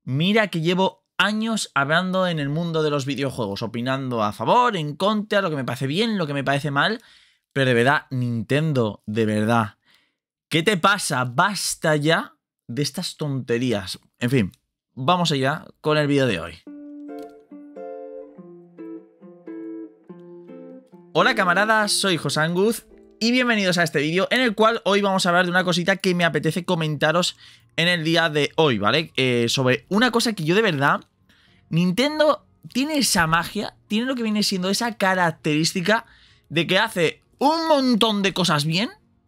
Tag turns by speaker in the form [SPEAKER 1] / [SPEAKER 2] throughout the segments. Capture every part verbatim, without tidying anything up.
[SPEAKER 1] Mira que llevo años hablando en el mundo de los videojuegos, opinando a favor, en contra, lo que me parece bien, lo que me parece mal, pero de verdad, Nintendo, de verdad, ¿qué te pasa? Basta ya de estas tonterías. En fin, vamos allá con el vídeo de hoy. Hola camaradas, soy José Anguz y bienvenidos a este vídeo en el cual hoy vamos a hablar de una cosita que me apetece comentaros en el día de hoy, ¿vale? Eh, sobre una cosa que yo de verdad... Nintendo tiene esa magia, tiene lo que viene siendo esa característica de que hace un montón de cosas bien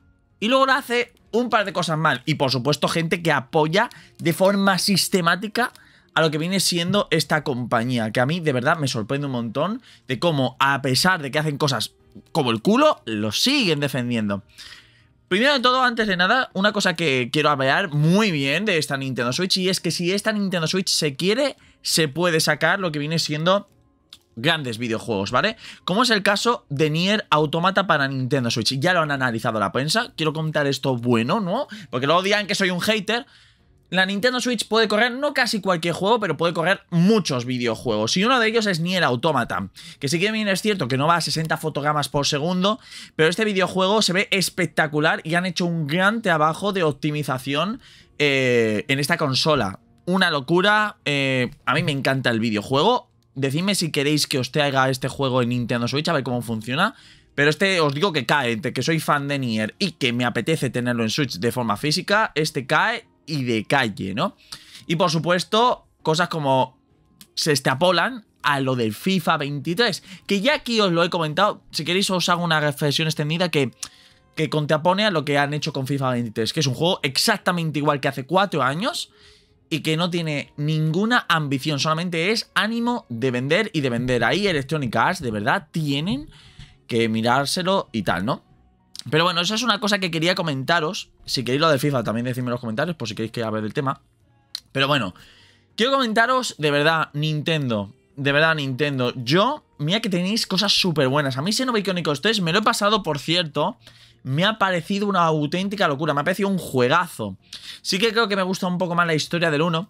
[SPEAKER 1] y luego hace un par de cosas mal. Y por supuesto gente que apoya de forma sistemática a lo que viene siendo esta compañía, que a mí de verdad me sorprende un montón de cómo, a pesar de que hacen cosas como el culo, lo siguen defendiendo. Primero de todo, antes de nada, una cosa que quiero hablar muy bien de esta Nintendo Switch, y es que si esta Nintendo Switch se quiere, se puede sacar lo que viene siendo grandes videojuegos, ¿vale? Como es el caso de Nier Automata para Nintendo Switch. Ya lo han analizado la prensa, quiero contar esto bueno, ¿no? Porque luego dirán que soy un hater. La Nintendo Switch puede correr no casi cualquier juego, pero puede correr muchos videojuegos. Y uno de ellos es Nier Automata, que sí que bien es cierto que no va a sesenta fotogramas por segundo, pero este videojuego se ve espectacular y han hecho un gran trabajo de optimización eh, en esta consola. Una locura, eh, a mí me encanta el videojuego. Decidme si queréis que os traiga este juego en Nintendo Switch, a ver cómo funciona. Pero este os digo que cae, entre que soy fan de Nier y que me apetece tenerlo en Switch de forma física, este cae y de calle, ¿no? Y por supuesto, cosas como se extrapolan a lo del FIFA veintitrés, que ya aquí os lo he comentado. Si queréis os hago una reflexión extendida que, que contrapone a lo que han hecho con FIFA veintitrés, que es un juego exactamente igual que hace cuatro años y que no tiene ninguna ambición, solamente es ánimo de vender y de vender. Ahí Electronic Arts de verdad tienen que mirárselo y tal, ¿no? Pero bueno, esa es una cosa que quería comentaros. Si queréis lo de FIFA también decidme en los comentarios, por si queréis que hable del tema. Pero bueno, quiero comentaros, de verdad, Nintendo. De verdad, Nintendo. Yo, mira que tenéis cosas súper buenas. A mí Xenoblade Chronicles tres me lo he pasado, por cierto. Me ha parecido una auténtica locura. Me ha parecido un juegazo. Sí que creo que me gusta un poco más la historia del uno.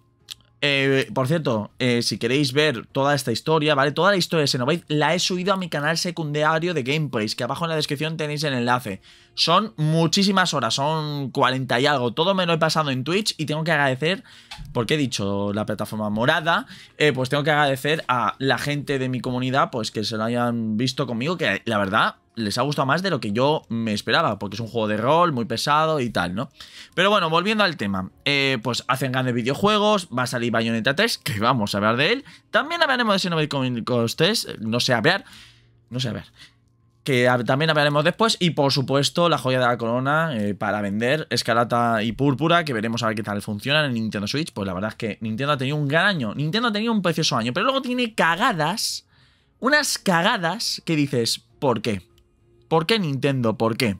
[SPEAKER 1] Eh, por cierto, eh, si queréis ver toda esta historia, ¿vale? Toda la historia de Xenoblade la he subido a mi canal secundario de gameplays, que abajo en la descripción tenéis el enlace. Son muchísimas horas, son cuarenta y algo. Todo me lo he pasado en Twitch y tengo que agradecer, porque he dicho la plataforma morada, eh, pues tengo que agradecer a la gente de mi comunidad, pues que se lo hayan visto conmigo, que la verdad les ha gustado más de lo que yo me esperaba, porque es un juego de rol muy pesado y tal, ¿no? Pero bueno, volviendo al tema, eh, pues hacen grandes videojuegos, va a salir Bayonetta tres, que vamos a hablar de él. También hablaremos de Xenoblade Chronicles tres, no sé hablar, no sé hablar, que también hablaremos después. Y por supuesto, la joya de la corona eh, para vender, Escarlata y Púrpura, que veremos a ver qué tal funcionan en Nintendo Switch. Pues la verdad es que Nintendo ha tenido un gran año, Nintendo ha tenido un precioso año, pero luego tiene cagadas, unas cagadas que dices, ¿por qué? ¿Por qué Nintendo? ¿Por qué?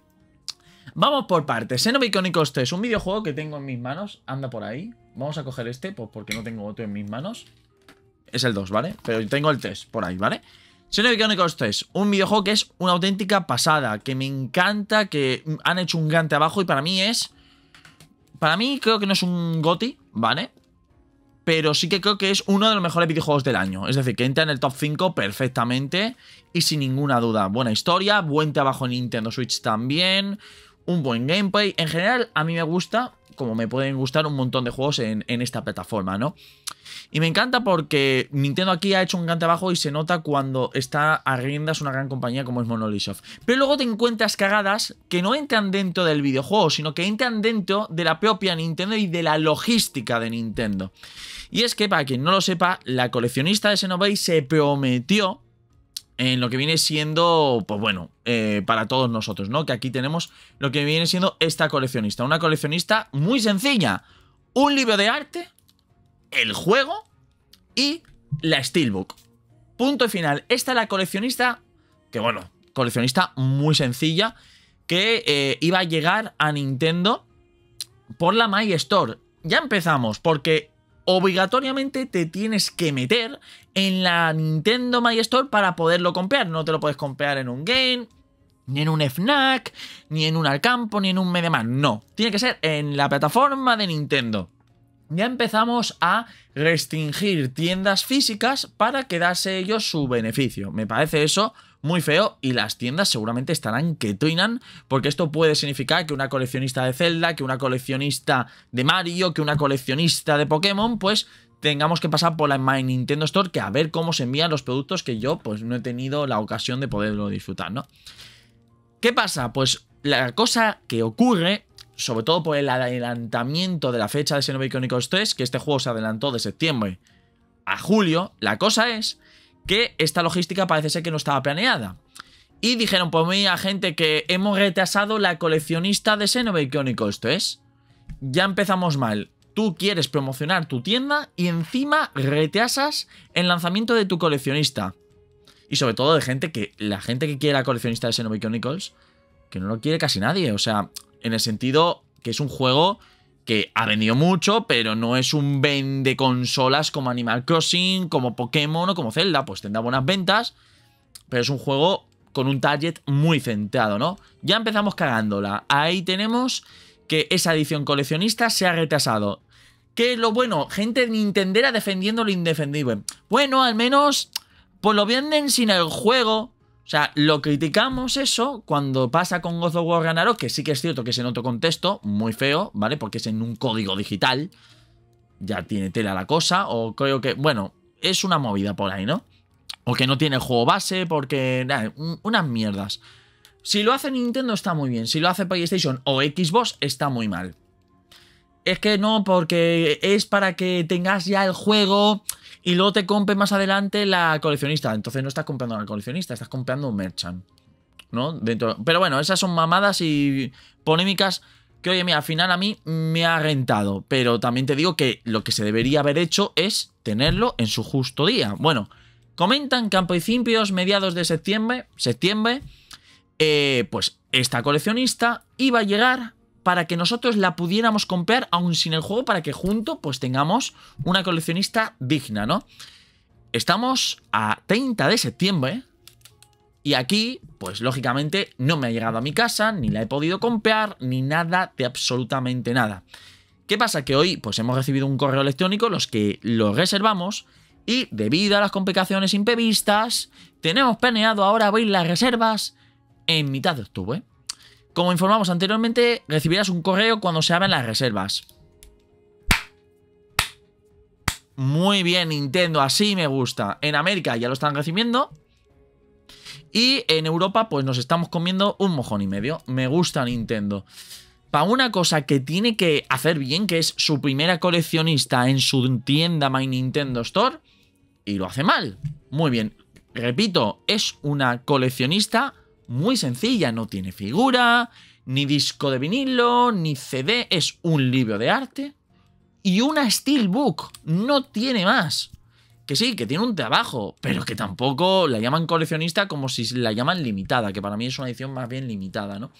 [SPEAKER 1] Vamos por partes. Xenoblade Chronicles tres, un videojuego que tengo en mis manos. Anda por ahí. Vamos a coger este, pues porque no tengo otro en mis manos. Es el dos, ¿vale? Pero tengo el tres por ahí, ¿vale? Xenoblade Chronicles tres, un videojuego que es una auténtica pasada, que me encanta, que han hecho un gran trabajo y para mí es... Para mí creo que no es un GOTY, ¿vale? Pero sí que creo que es uno de los mejores videojuegos del año. Es decir, que entra en el top cinco perfectamente y sin ninguna duda. Buena historia, buen trabajo en Nintendo Switch también, un buen gameplay. En general, a mí me gusta, como me pueden gustar un montón de juegos en, en esta plataforma, ¿no? Y me encanta porque Nintendo aquí ha hecho un gran trabajo y se nota cuando está a riendas una gran compañía como es Monolith Soft. Pero luego te encuentras cagadas que no entran dentro del videojuego, sino que entran dentro de la propia Nintendo y de la logística de Nintendo. Y es que, para quien no lo sepa, la coleccionista de Xenoblade se prometió en lo que viene siendo, pues bueno, eh, para todos nosotros, ¿no? Que aquí tenemos lo que viene siendo esta coleccionista. Una coleccionista muy sencilla. Un libro de arte, el juego y la Steelbook. Punto y final. Esta es la coleccionista, que bueno, coleccionista muy sencilla, que eh, iba a llegar a Nintendo por la My Store. Ya empezamos, porque obligatoriamente te tienes que meter en la Nintendo My Store para poderlo comprar. No te lo puedes comprar en un game, ni en un FNAC, ni en un Alcampo, ni en un MediaMarkt. No, tiene que ser en la plataforma de Nintendo. ya empezamos a restringir tiendas físicas para quedarse ellos su beneficio. Me parece eso muy feo y las tiendas seguramente estarán que truenan, porque esto puede significar que una coleccionista de Zelda, que una coleccionista de Mario, que una coleccionista de Pokémon, pues tengamos que pasar por la My Nintendo Store, que a ver cómo se envían los productos que yo pues no he tenido la ocasión de poderlo disfrutar, ¿no? ¿Qué pasa? Pues la cosa que ocurre, sobre todo por el adelantamiento de la fecha de Xenoblade Chronicles tres, que este juego se adelantó de septiembre a julio, la cosa es que esta logística parece ser que no estaba planeada. Y dijeron, pues mira, gente, que hemos retrasado la coleccionista de Xenoblade Chronicles tres. Ya empezamos mal. Tú quieres promocionar tu tienda y encima retrasas el lanzamiento de tu coleccionista. Y sobre todo de gente que, la gente que quiere la coleccionista de Xenoblade Chronicles, que no lo quiere casi nadie. O sea, en el sentido que es un juego que ha vendido mucho, pero no es un vende consolas como Animal Crossing, como Pokémon o como Zelda. Pues tendrá buenas ventas, pero es un juego con un target muy centrado, ¿no? Ya empezamos cagándola. Ahí tenemos que esa edición coleccionista se ha retrasado. ¿Qué es lo bueno? Gente nintendera defendiendo lo indefendible. Bueno, al menos pues lo venden sin el juego. O sea, lo criticamos eso cuando pasa con God of War Ragnarok, que sí que es cierto que es en otro contexto, muy feo, ¿vale? Porque es en un código digital. Ya tiene tela la cosa, o creo que, bueno, es una movida por ahí, ¿no? O que no tiene el juego base, porque, nah, unas mierdas. Si lo hace Nintendo está muy bien, si lo hace PlayStation o Xbox está muy mal. Es que no, porque es para que tengas ya el juego y luego te compres más adelante la coleccionista. Entonces no estás comprando la coleccionista, estás comprando un merchant, ¿no? Dentro... Pero bueno, esas son mamadas y polémicas que, oye, mira, al final a mí me ha rentado. Pero también te digo que lo que se debería haber hecho es tenerlo en su justo día. Bueno, comentan que a principios, mediados de septiembre, septiembre, eh, pues esta coleccionista iba a llegar para que nosotros la pudiéramos comprar aún sin el juego, para que juntos pues tengamos una coleccionista digna, ¿no? Estamos a treinta de septiembre y aquí, pues lógicamente no me ha llegado a mi casa, ni la he podido comprar, ni nada de absolutamente nada. ¿Qué pasa? Que hoy pues hemos recibido un correo electrónico, los que lo reservamos, y debido a las complicaciones imprevistas, tenemos planeado ahora abrir las reservas en mitad de octubre. Como informamos anteriormente, recibirás un correo cuando se abran las reservas. Muy bien, Nintendo, así me gusta. En América ya lo están recibiendo. Y en Europa, pues nos estamos comiendo un mojón y medio. Me gusta Nintendo. Para una cosa que tiene que hacer bien, que es su primera coleccionista en su tienda My Nintendo Store, y lo hace mal. Muy bien. Repito, es una coleccionista muy sencilla, no tiene figura, ni disco de vinilo, ni C D, es un libro de arte y una steelbook, no tiene más. Que sí, que tiene un trabajo, pero que tampoco la llaman coleccionista como si la llaman limitada, que para mí es una edición más bien limitada, ¿no?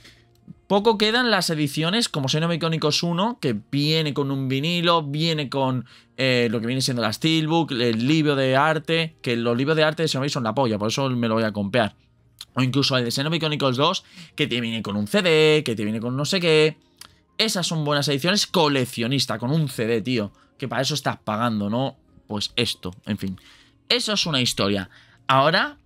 [SPEAKER 1] Poco quedan las ediciones como Xenoblade Chronicles uno, que viene con un vinilo, viene con eh, lo que viene siendo la steelbook, el libro de arte, que los libros de arte de Xenoblade son la polla, por eso me lo voy a comprar. O incluso el de Xenoblade Chronicles dos, que te viene con un C D, que te viene con no sé qué. Esas son buenas ediciones coleccionista, con un C D, tío. Que para eso estás pagando, ¿no? Pues esto, en fin. Eso es una historia. Ahora...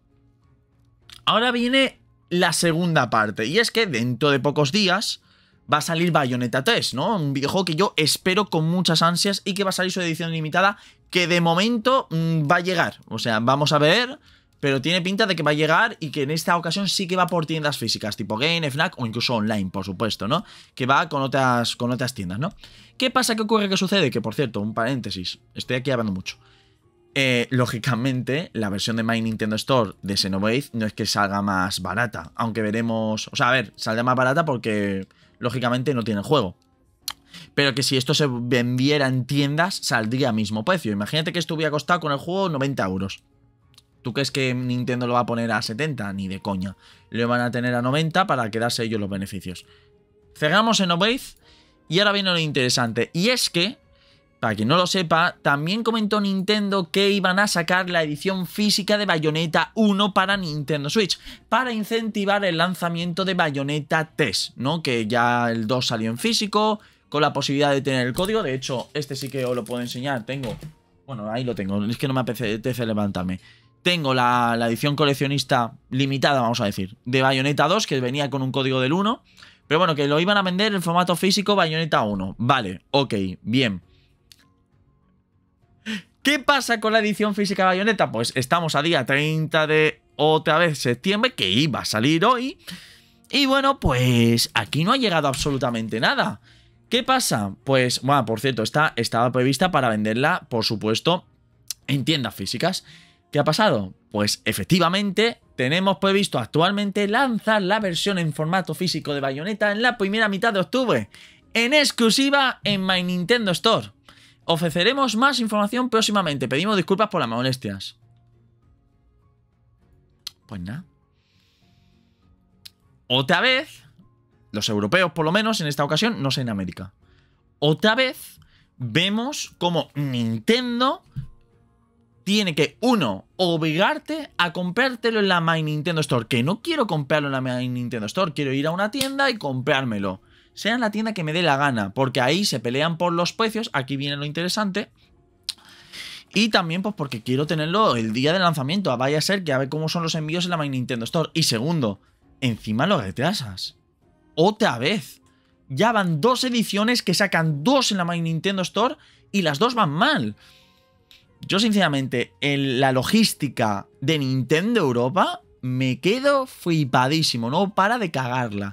[SPEAKER 1] Ahora viene la segunda parte. Y es que dentro de pocos días va a salir Bayonetta tres, ¿no? Un videojuego que yo espero con muchas ansias y que va a salir su edición limitada, que de momento mmm, va a llegar. O sea, vamos a ver... Pero tiene pinta de que va a llegar y que en esta ocasión sí que va por tiendas físicas, tipo Game, Fnac o incluso online, por supuesto, ¿no? Que va con otras, con otras tiendas, ¿no? ¿Qué pasa? ¿Qué ocurre? ¿Qué sucede? Que, por cierto, un paréntesis, estoy aquí hablando mucho. Eh, lógicamente, la versión de My Nintendo Store de Xenoblade no es que salga más barata, aunque veremos... O sea, a ver, saldrá más barata porque, lógicamente, no tiene el juego. Pero que si esto se vendiera en tiendas, saldría a mismo precio. Imagínate que esto hubiera costado con el juego noventa euros. ¿Tú crees que Nintendo lo va a poner a setenta? Ni de coña. Lo van a tener a noventa para quedarse ellos los beneficios. Cerramos Xenoblade y ahora viene lo interesante. Y es que, para quien no lo sepa, también comentó Nintendo que iban a sacar la edición física de Bayonetta uno para Nintendo Switch, para incentivar el lanzamiento de Bayonetta tres, ¿no? Que ya el dos salió en físico, con la posibilidad de tener el código. De hecho, este sí que os lo puedo enseñar. Tengo... Bueno, ahí lo tengo. Es que no me apetece levantarme. Tengo la, la edición coleccionista limitada, vamos a decir, de Bayonetta dos, que venía con un código del uno. Pero bueno, que lo iban a vender en formato físico Bayonetta uno. Vale, ok, bien. ¿Qué pasa con la edición física de Bayonetta? Pues estamos a día treinta de otra vez septiembre, que iba a salir hoy. Y bueno, pues aquí no ha llegado absolutamente nada. ¿Qué pasa? Pues, bueno, por cierto, esta estaba prevista para venderla, por supuesto, en tiendas físicas. ¿Qué ha pasado? Pues efectivamente tenemos previsto actualmente lanzar la versión en formato físico de Bayonetta en la primera mitad de octubre, en exclusiva en My Nintendo Store. Ofreceremos más información próximamente. Pedimos disculpas por las molestias. Pues nada. Otra vez, los europeos por lo menos en esta ocasión, no sé en América. Otra vez vemos como Nintendo tiene que, uno, obligarte a comprártelo en la My Nintendo Store. Que no quiero comprarlo en la My Nintendo Store. Quiero ir a una tienda y comprármelo. Sea en la tienda que me dé la gana. Porque ahí se pelean por los precios. Aquí viene lo interesante. Y también pues porque quiero tenerlo el día de lanzamiento. Vaya a ser que a ver cómo son los envíos en la My Nintendo Store. Y segundo, encima lo retrasas. Otra vez. Ya van dos ediciones que sacan dos en la My Nintendo Store y las dos van mal. Yo sinceramente, en la logística de Nintendo Europa me quedo flipadísimo, no para de cagarla.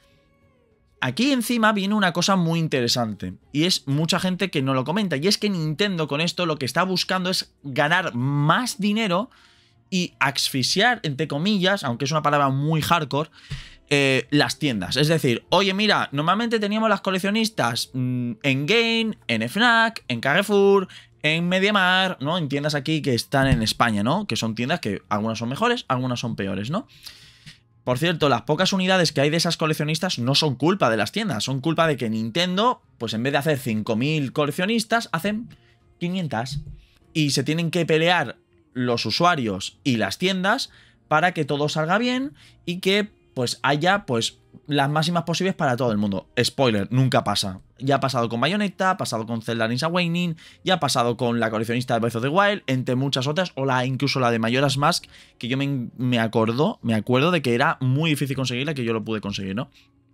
[SPEAKER 1] Aquí encima viene una cosa muy interesante y es mucha gente que no lo comenta, y es que Nintendo con esto lo que está buscando es ganar más dinero y asfixiar, entre comillas, aunque es una palabra muy hardcore, eh, las tiendas. Es decir, oye mira, normalmente teníamos las coleccionistas mmm, en Game, en Fnac, en Carrefour, en MediaMarkt, ¿no? En tiendas aquí que están en España, ¿no? Que son tiendas que algunas son mejores, algunas son peores, ¿no? Por cierto, las pocas unidades que hay de esas coleccionistas no son culpa de las tiendas, son culpa de que Nintendo, pues en vez de hacer cinco mil coleccionistas, hacen quinientas. Y se tienen que pelear los usuarios y las tiendas para que todo salga bien y que pues haya pues las máximas posibles para todo el mundo. Spoiler, nunca pasa. Ya ha pasado con Bayonetta, ha pasado con Zelda Link's Awakening, ya ha pasado con la coleccionista de Breath of the Wild, entre muchas otras, o la, incluso la de Majora's Mask, que yo me, me acuerdo, me acuerdo de que era muy difícil conseguirla, que yo lo pude conseguir, ¿no?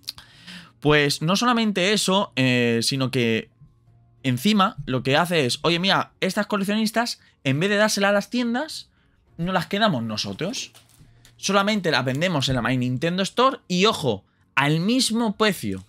[SPEAKER 1] Pues no solamente eso, eh, sino que encima lo que hace es, oye mira, estas coleccionistas, en vez de dárselas a las tiendas, no las quedamos nosotros. Solamente las vendemos en la My Nintendo Store y, ojo, al mismo precio.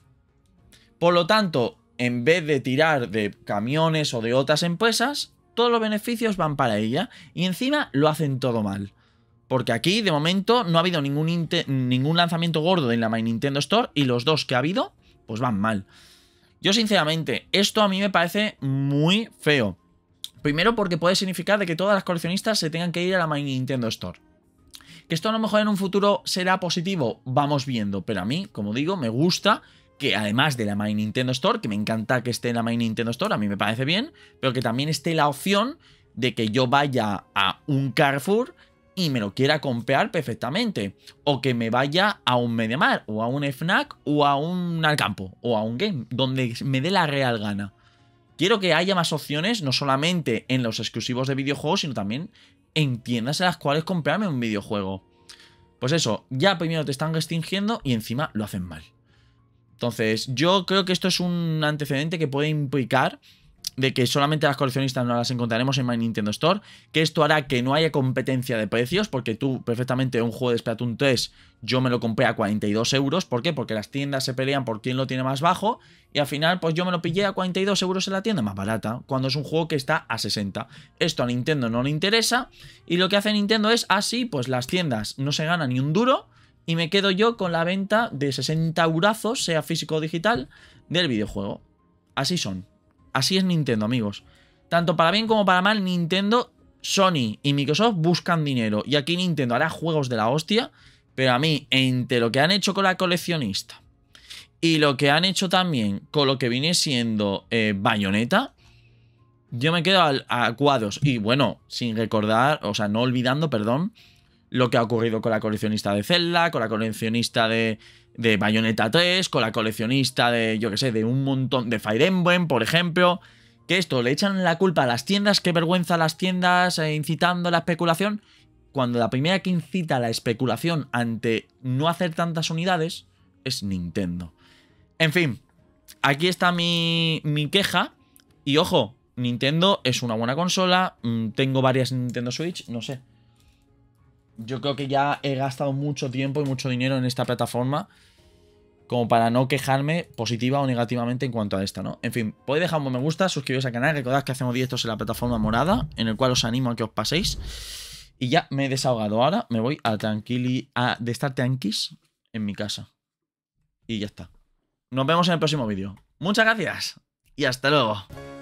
[SPEAKER 1] Por lo tanto, en vez de tirar de camiones o de otras empresas, todos los beneficios van para ella. Y encima lo hacen todo mal. Porque aquí, de momento, no ha habido ningún, ningún lanzamiento gordo en la My Nintendo Store. Y los dos que ha habido, pues van mal. Yo, sinceramente, esto a mí me parece muy feo. Primero porque puede significar de que todas las coleccionistas se tengan que ir a la My Nintendo Store. Que esto a lo mejor en un futuro será positivo, vamos viendo. Pero a mí, como digo, me gusta que además de la My Nintendo Store, que me encanta que esté en la My Nintendo Store, a mí me parece bien, pero que también esté la opción de que yo vaya a un Carrefour y me lo quiera comprar perfectamente. O que me vaya a un MediaMarkt, o a un Fnac, o a un Alcampo, o a un Game, donde me dé la real gana. Quiero que haya más opciones, no solamente en los exclusivos de videojuegos, sino también en tiendas en las cuales comprarme un videojuego. Pues eso, ya primero te están restringiendo y encima lo hacen mal. Entonces, yo creo que esto es un antecedente que puede implicar de que solamente las coleccionistas no las encontraremos en My Nintendo Store, que esto hará que no haya competencia de precios, porque tú perfectamente un juego de Splatoon tres yo me lo compré a cuarenta y dos euros, ¿por qué? Porque las tiendas se pelean por quién lo tiene más bajo, y al final pues yo me lo pillé a cuarenta y dos euros en la tienda más barata, cuando es un juego que está a sesenta. Esto a Nintendo no le interesa, y lo que hace Nintendo es, así, pues las tiendas no se ganan ni un duro, y me quedo yo con la venta de sesenta eurazos, sea físico o digital, del videojuego. Así son. Así es Nintendo, amigos. Tanto para bien como para mal, Nintendo, Sony y Microsoft buscan dinero. Y aquí Nintendo hará juegos de la hostia. Pero a mí, entre lo que han hecho con la coleccionista y lo que han hecho también con lo que viene siendo eh, Bayonetta, yo me quedo a, a cuadros. Y bueno, sin recordar, o sea, no olvidando, perdón, lo que ha ocurrido con la coleccionista de Zelda, con la coleccionista de, de Bayonetta tres, con la coleccionista de, yo que sé, de un montón de Fire Emblem, por ejemplo. Que esto le echan la culpa a las tiendas, qué vergüenza las tiendas eh, incitando la especulación, cuando la primera que incita la especulación ante no hacer tantas unidades es Nintendo. En fin, aquí está mi, mi queja. Y ojo, Nintendo es una buena consola, tengo varias Nintendo Switch, no sé. Yo creo que ya he gastado mucho tiempo y mucho dinero en esta plataforma como para no quejarme positiva o negativamente en cuanto a esta, ¿no? En fin, podéis dejar un me gusta, suscribiros al canal, recordad que hacemos directos en la plataforma morada, en el cual os animo a que os paséis. Y ya me he desahogado. Ahora me voy a tranquili a de estar tranquis en mi casa. Y ya está. Nos vemos en el próximo vídeo. Muchas gracias y hasta luego.